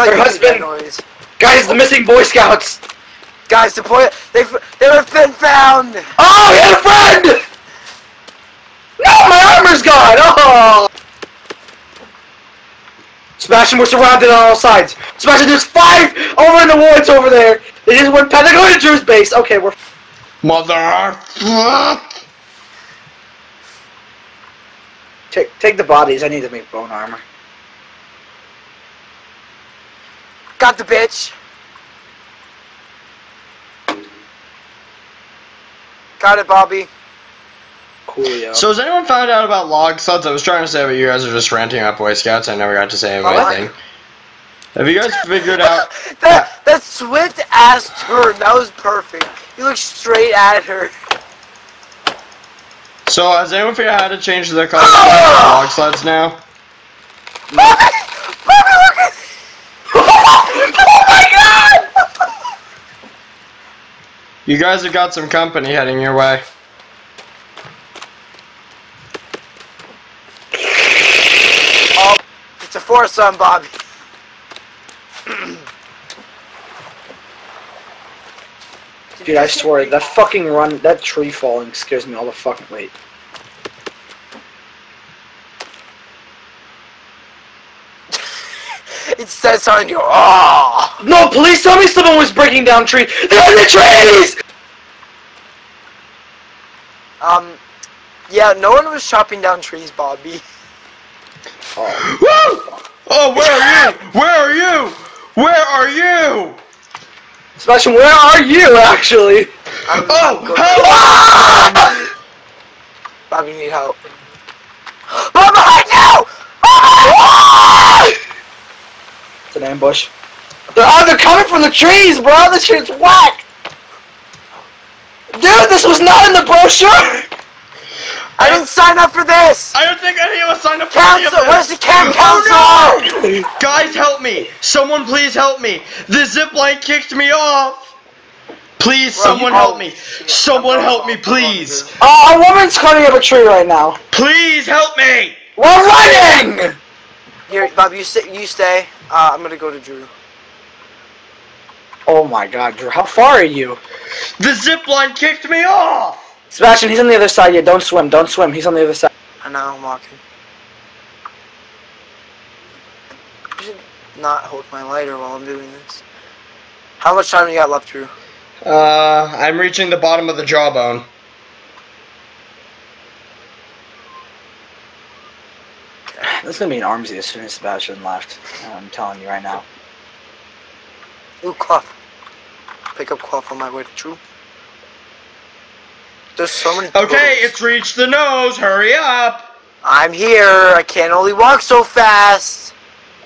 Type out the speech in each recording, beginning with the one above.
thought Her you husband. made that noise. Guys, the missing Boy Scouts. Guys, the boy, they've been found. Oh, he had a friend. No, my armor's gone. Oh. Sebastian, we're surrounded on all sides. Sebastian, there's 5 over in the woods over there. They just went past. They're going to Drew's base. Okay, we're. Mother. Take the bodies. I need to make bone armor. Got the bitch. Got it, Bobby. Coolio. So has anyone found out about log sluts? I was trying to say, but you guys are just ranting about Boy Scouts. I never got to say anything. Have you guys figured out? that swift ass turn, that was perfect. You look straight at her. So has anyone figured out how to change the color of log sluts now? Bobby! Bobby, look at oh my god! You guys have got some company heading your way. Oh, it's a foursome, Bobby. Dude, I swear, that fucking run, that tree falling scares me all the fucking wait. It says on your oh. No, please tell me someone was breaking down trees. They're in the trees! Yeah, no one was chopping down trees, Bobby. Oh. Woo! Oh, where are you? Where are you? Where are you? Sebastian, where are you, actually? I'm Oh, help! Bobby, you need help. Bobby, behind you! It's an ambush. They're coming from the trees, bro! This shit's whack! Dude, this was not in the brochure! I didn't sign up for this! I don't think any of us signed up for Council! any of Where's this. the camp council? Oh, no! Guys, help me! Someone please help me! The zipline kicked me off! Please, someone help me! Someone help me, please! A woman's cutting up a tree right now. Please help me! We're running! Here, Bobby, you stay. I'm gonna go to Drew. Oh my god, Drew, how far are you? The zipline kicked me off! Sebastian, he's on the other side. Yeah, don't swim, don't swim. He's on the other side. I know, I'm walking. I should not hold my lighter while I'm doing this. How much time you got left, Drew? I'm reaching the bottom of the jawbone. This is gonna be an armsy as soon as Sebastian left. I'm telling you right now. Ooh, cloth. Pick up cloth on my way to Drew. There's so many Okay, turtles. it's reached the nose. Hurry up! I'm here. I can't only walk so fast.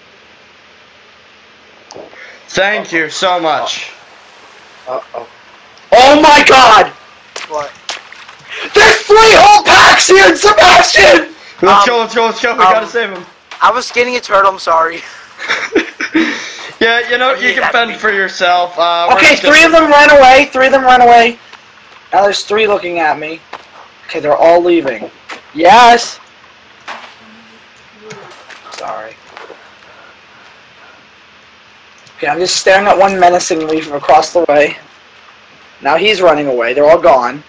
Thank you so much. Uh-oh. Oh my god! What? There's 3 whole packs here, Sebastian! Let's go, let's go, let's go. We gotta save him. I was skinning a turtle. I'm sorry. Yeah, you know, you can fend for yourself. Okay, 3 of them ran away. 3 of them ran away. Now there's 3 looking at me. Okay, they're all leaving. Yes! Sorry. Okay, I'm just staring at one menacingly from across the way. Now he's running away. They're all gone.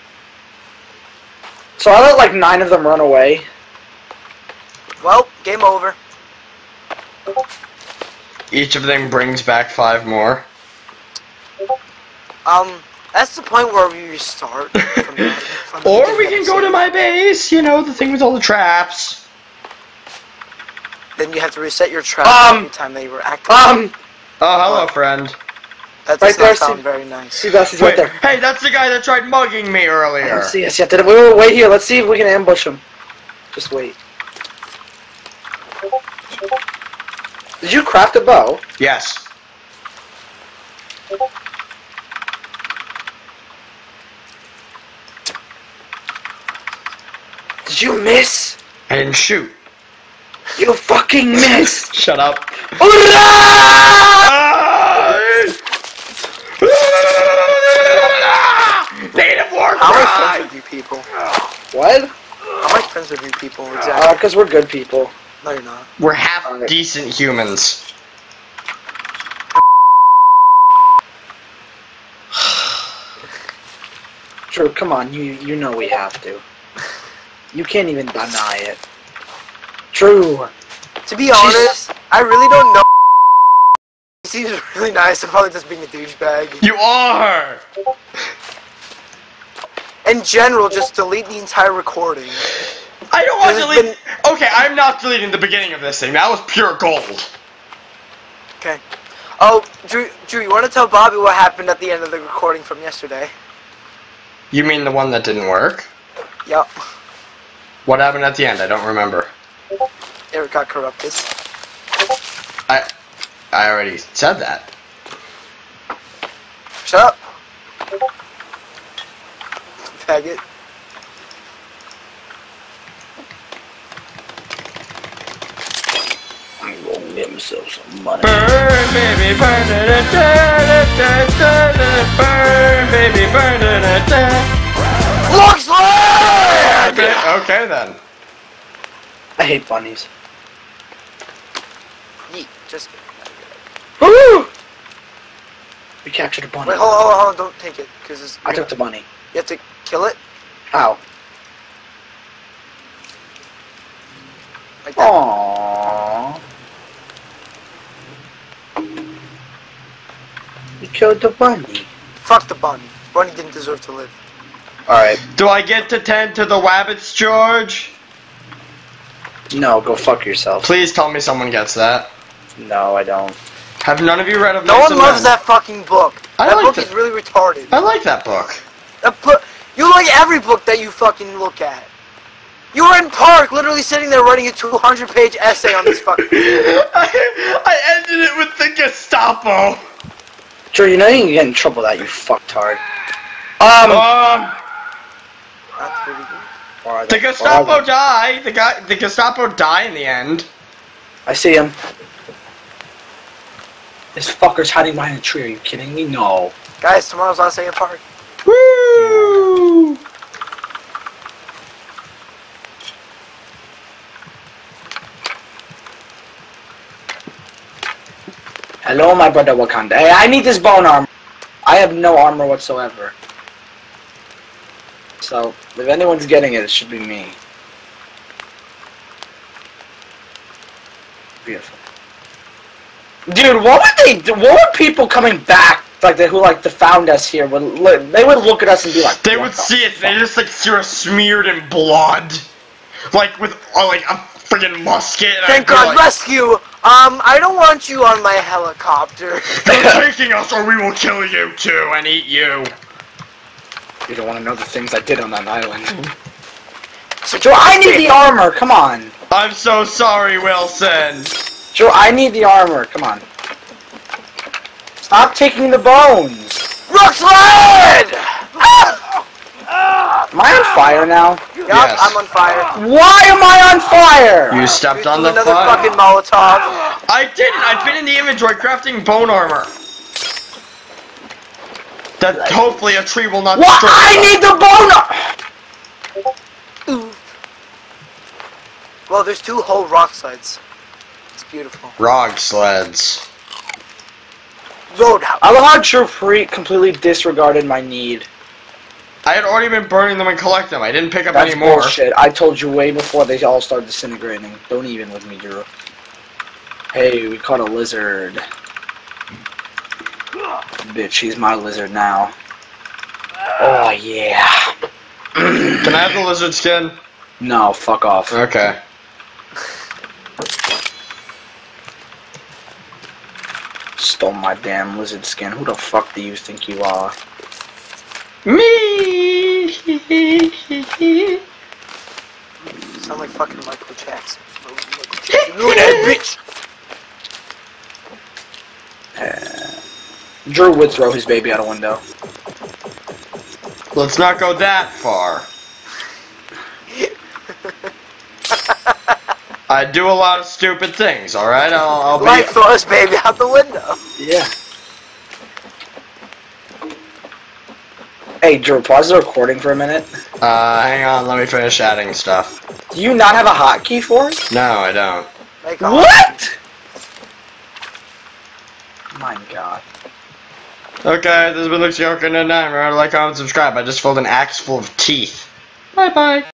So I let like 9 of them run away. Well, game over. Each of them brings back 5 more. That's the point where we restart. Or we can go to my base, you know, the thing with all the traps. Then you have to reset your trap every time they were active. Oh, hello, friend. That right does there, not sound see- very nice. See, Bassie's right Wait, there. hey, that's the guy that tried mugging me I earlier. don't see us yet. Wait here. Let's see if we can ambush him. Just wait. Did you craft a bow? Yes. Did you miss? I didn't shoot. You fucking missed! Shut up. Native war How am I cry! friends with you people? What? How am I friends with you people? Exactly. Because we're good people. No, you're not. We're half decent humans. Drew, come on, you know we have to. You can't even deny it. Drew. To be honest, I really don't know. He seems really nice. I'm probably just being a douchebag. You are! In general, just delete the entire recording. I don't want to There's delete. Okay, I'm not deleting the beginning of this thing. That was pure gold. Okay. Oh, Drew, you want to tell Bobby what happened at the end of the recording from yesterday? You mean the one that didn't work? Yup. What happened at the end? I don't remember. Eric got corrupted. I already said that. Shut up. Faggot. I'm gonna get myself some money. Burn, baby, burn, burn, baby, burn, Looks like! Okay then. I hate bunnies. Yeet, just kidding. Woo! We captured a bunny. Wait, hold on, don't take it, because I took the bunny. you have to kill it, How? like that. Aww. We killed the bunny. Fuck the bunny. Bunny didn't deserve to live. Alright. Do I get to tend to the wabbits, George? No, go fuck yourself. Please tell me someone gets that. No, I don't. Have none of you read of No Mice one and loves Men? that fucking book. I That liked book it. is really retarded. I like that book. You like every book that you fucking look at. You were in Park, literally sitting there writing a 200-page essay on this fucking. I ended it with the Gestapo. Drew, you know you can get in trouble with that, you fucktard. That's pretty good. Or The Gestapo die. The Gestapo die in the end. I see him. This fucker's hiding behind a tree. Are you kidding me? No. Guys, tomorrow's last day in Park. Woo! Hello, my brother Wakanda. Hey, I need this bone armor. I have no armor whatsoever. So, if anyone's getting it, it should be me. Beautiful. Dude, what would they do? What would people coming back, like who found us here, they would look at us and be like, They "What would the see it. They fuck?" just like see us smeared in blood, like with like a friggin' musket. And Thank I'd be God, like, rescue! I don't want you on my helicopter. They're taking us, or we will kill you too and eat you. You don't want to know the things I did on that island. So, Joe, I need the armor. Come on. I'm so sorry, Wilson. Joe, I need the armor. Come on. Stop taking the bones. Rock slide! Am I on fire now? Yup, Yes. I'm on fire. Why am I on fire? You stepped Do on the another fire. fucking Molotov. I didn't. I've been in the inventory crafting bone armor. That hopefully a tree will not What? destroy. I need the bone. Oof. Well, there's 2 whole rock slides. It's beautiful. Rog sleds. Roadhouse. I love how Drew completely disregarded my need. I had already been burning them and collecting them. I didn't pick up That's any more. bullshit. I told you way before they all started disintegrating. Don't even with me, Drew. Hey, we caught a lizard. Bitch, he's my lizard now. Oh, yeah. Can I have the lizard skin? No, fuck off. Okay. Stole my damn lizard skin. Who the fuck do you think you are? Me. Sound like fucking Michael Jackson. Ruin that bitch. Drew would throw his baby out a window. Let's not go that far. I do a lot of stupid things, alright? I'll be... Like throw his baby out the window. Yeah. Hey, Drew, pause the recording for a minute. hang on, let me finish adding stuff. Do you not have a hotkey for it? No, I don't. Like, What? My God. Okay, this has been Luke York, and remember to like, comment, subscribe. I just filled an axe full of teeth. Bye bye.